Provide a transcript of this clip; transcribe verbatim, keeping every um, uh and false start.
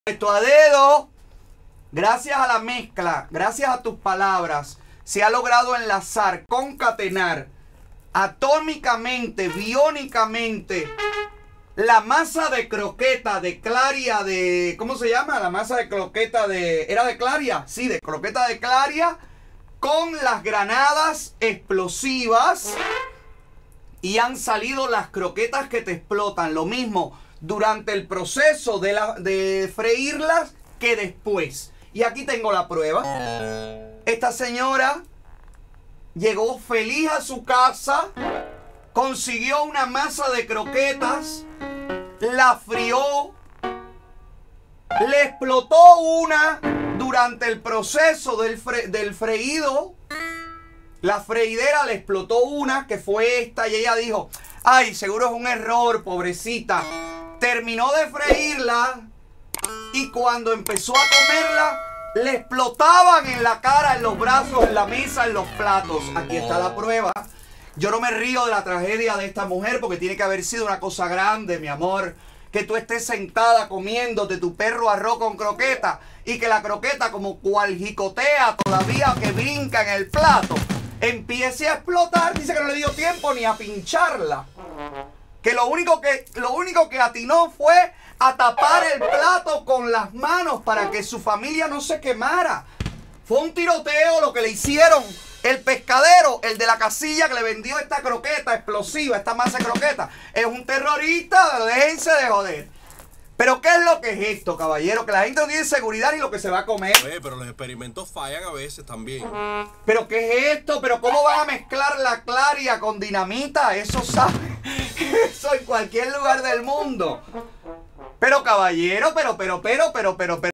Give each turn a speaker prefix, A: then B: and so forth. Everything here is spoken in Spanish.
A: Esto a dedo, gracias a la mezcla, gracias a tus palabras, se ha logrado enlazar, concatenar atómicamente, biónicamente, la masa de croqueta de Claria de... ¿Cómo se llama? La masa de croqueta de... ¿Era de Claria? Sí, de croqueta de Claria, con las granadas explosivas, y han salido las croquetas que te explotan. Lo mismo durante el proceso de, la, de freírlas que después. Y aquí tengo la prueba. Esta señora llegó feliz a su casa, consiguió una masa de croquetas, la frió, le explotó una durante el proceso del, fre del freído. La freidera le explotó una, que fue esta, y ella dijo: ay, seguro es un error, pobrecita. Terminó de freírla y cuando empezó a comerla, le explotaban en la cara, en los brazos, en la mesa, en los platos. Aquí está la prueba. Yo no me río de la tragedia de esta mujer, porque tiene que haber sido una cosa grande, mi amor, que tú estés sentada comiéndote tu perro arroz con croqueta y que la croqueta, como cual jicotea todavía, que brinca en el plato, empiece a explotar. Dice que no le dio tiempo ni a pincharla, que lo único que, lo único que atinó fue a tapar el plato con las manos para que su familia no se quemara. Fue un tiroteo lo que le hicieron. El pescadero, el de la casilla que le vendió esta croqueta explosiva, esta masa de croqueta, es un terrorista. Déjense de joder. Pero ¿qué es lo que es esto, caballero? Que la gente no tiene seguridad ni lo que se va a comer.
B: Oye, pero los experimentos fallan a veces también.
A: ¿Pero qué es esto? ¿Pero cómo van a mezclar la Claria con dinamita? Eso sabe. Eso en cualquier lugar del mundo. Pero caballero, pero, pero, pero, pero, pero, pero.